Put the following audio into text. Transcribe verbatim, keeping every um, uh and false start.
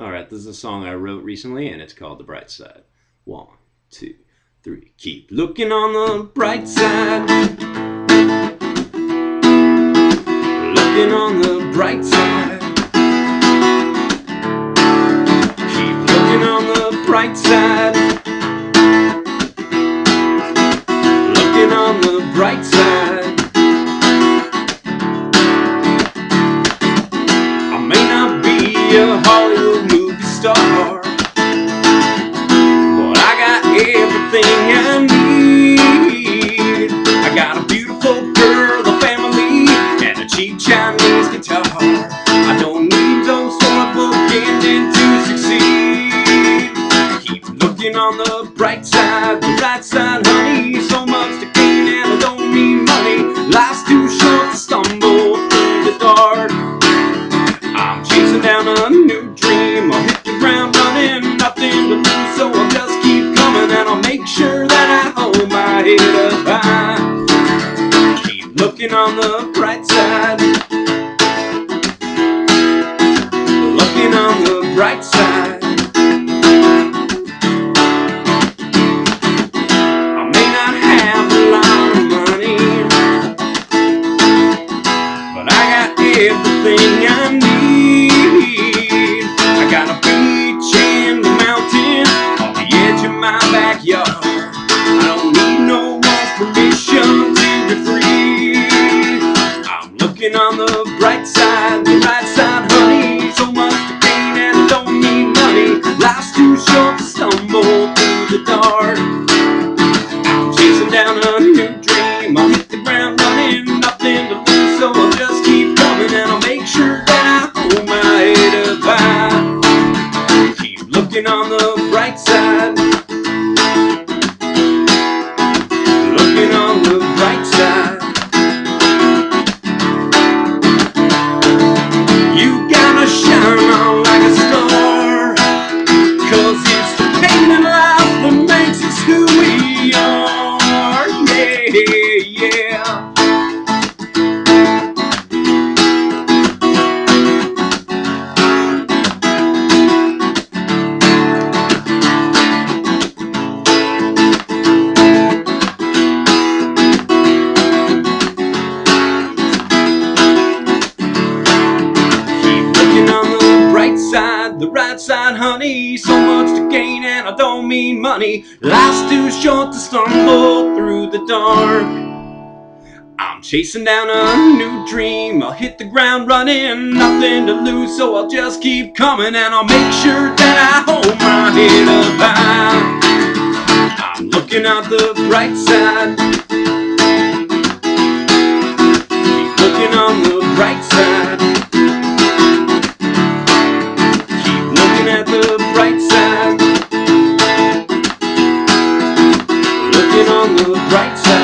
Alright, this is a song I wrote recently, and it's called The Bright Side. One, two, three. Keep looking on the bright side. Looking on the bright side. Keep looking on the bright side. Looking on the bright side. I may not be a Hollywood movie star, but I got everything I need. I got a beautiful girl, a family, and a cheap Chinese guitar. I don't need those horrible ending to succeed. Keep looking on the bright side, the right side, honey. So much to gain and I don't need money. Life's too short to stumble through the dark. I'm chasing down a new dream. I'll hit the ground running, nothing to lose, so I'll just keep coming, and I'll make sure that I hold my head up high. Keep looking on the bright side. Looking on the bright side. I may not have a lot of money, but I got everything I need. I got a beach and a mountain on the edge of my backyard. I don't need no one's permission to be free. I'm looking on the bright side, the right side, honey. So much to gain and I don't need money. Life's too short to stumble through the dark. I'm chasing down a new dream. I'll hit the ground running, nothing to lose, so I'll just keep coming, and I'll make sure that I hold my head up high. Keep looking on the bright side. Looking on the bright side. You gotta shine on like a star, 'cause it's the pain in life that makes us who we are. Yeah, yeah. Side, the right side, honey. So much to gain and I don't mean money. Life's too short to stumble through the dark. I'm chasing down a new dream. I'll hit the ground running, nothing to lose, so I'll just keep coming, and I'll make sure that I hold my head up high. I'm looking at the bright side. Keep looking on the bright side. At the bright side. Looking on the bright side.